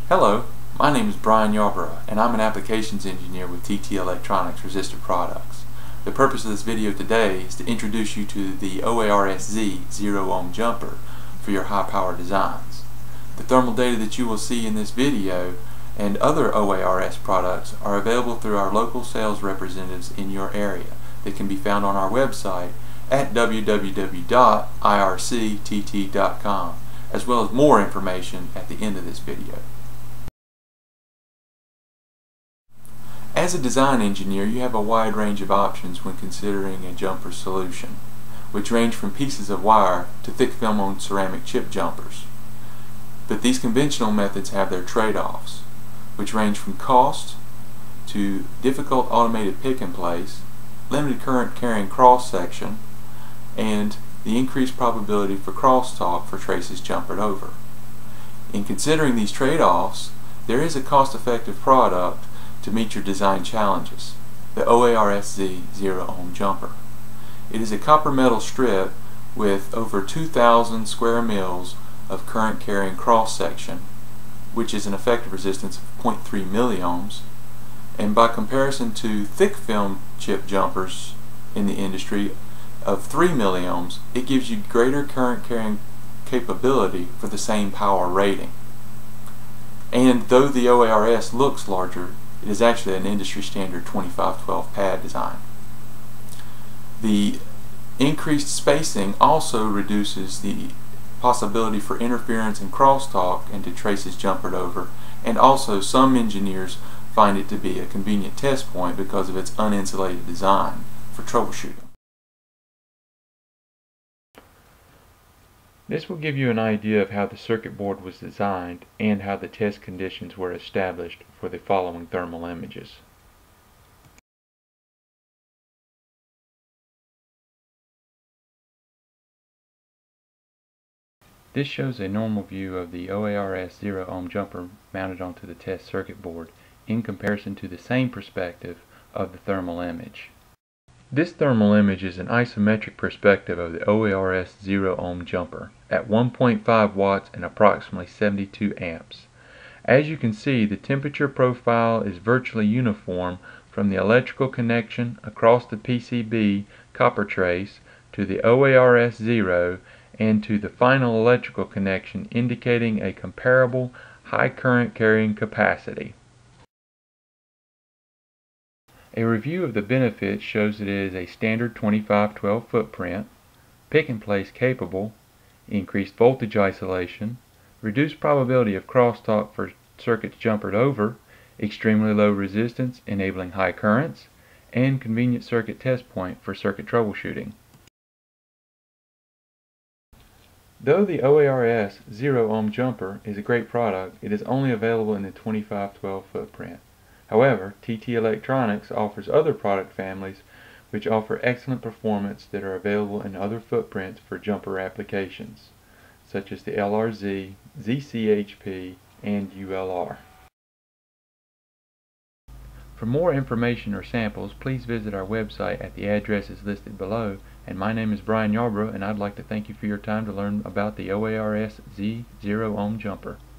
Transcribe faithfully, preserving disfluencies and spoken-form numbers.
Hello, my name is Brian Yarborough and I'm an applications engineer with T T Electronics Resistor products. The purpose of this video today is to introduce you to the O A R S Zero ohm jumper for your high power designs. The thermal data that you will see in this video and other O A R S products are available through our local sales representatives in your area that can be found on our website at w w w dot i r c t t dot com, as well as more information at the end of this video. As a design engineer, you have a wide range of options when considering a jumper solution, which range from pieces of wire to thick film on ceramic chip jumpers. But these conventional methods have their trade-offs, which range from cost to difficult automated pick and place, limited current carrying cross-section, and the increased probability for crosstalk for traces jumpered over. In considering these trade-offs, there is a cost-effective product to meet your design challenges, the O A R S Zero ohm jumper. It is a copper metal strip with over two thousand square mils of current carrying cross-section, which is an effective resistance of zero point three milliohms, and by comparison to thick film chip jumpers in the industry of three milliohms, it gives you greater current carrying capability for the same power rating. And though the O A R S looks larger, it is actually an industry standard twenty-five twelve pad design. The increased spacing also reduces the possibility for interference and crosstalk into traces jumpered over, and also some engineers find it to be a convenient test point because of its uninsulated design for troubleshooting. This will give you an idea of how the circuit board was designed and how the test conditions were established for the following thermal images. This shows a normal view of the O A R S Zero ohm jumper mounted onto the test circuit board in comparison to the same perspective of the thermal image. This thermal image is an isometric perspective of the O A R S Zero ohm jumper at one point five watts and approximately seventy-two amps. As you can see, the temperature profile is virtually uniform from the electrical connection across the P C B copper trace to the O A R S Zero and to the final electrical connection, indicating a comparable high current carrying capacity. A review of the benefits shows that it is a standard twenty-five twelve footprint, pick and place capable, increased voltage isolation, reduced probability of crosstalk for circuits jumpered over, extremely low resistance enabling high currents, and convenient circuit test point for circuit troubleshooting. Though the O A R S Zero ohm jumper is a great product, it is only available in the twenty-five twelve footprint. However, T T Electronics offers other product families which offer excellent performance that are available in other footprints for jumper applications, such as the L R Z, Z C H P, and U L R. For more information or samples, please visit our website at the addresses listed below. And my name is Brian Yarborough, and I'd like to thank you for your time to learn about the O A R S Zero ohm jumper.